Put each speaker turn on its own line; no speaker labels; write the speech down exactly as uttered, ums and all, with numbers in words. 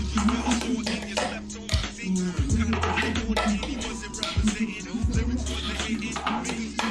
You fell short and you slept on my seat. Kind of a on the he wasn't representing. Lyrics wasn't hitting me.